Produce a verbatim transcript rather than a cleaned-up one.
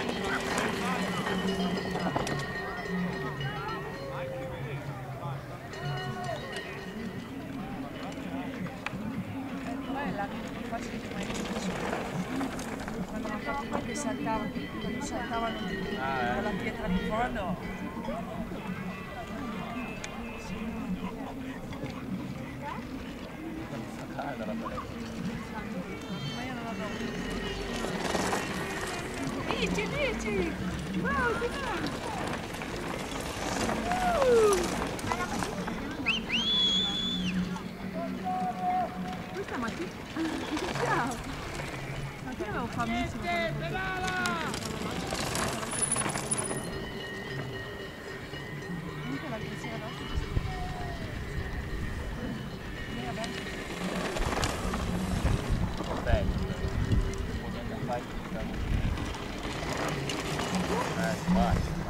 Quando hanno fatto quelli che saltavano, quando saltavano con la pietra di fondo. Ma io non l'avevo visto. Dici, dici! Wow, che bello! Questa mattina? Ciao! Ma che avevo famissimo comunque la ghiacciera d'occhio Bello, un po' di fai, eh, vai.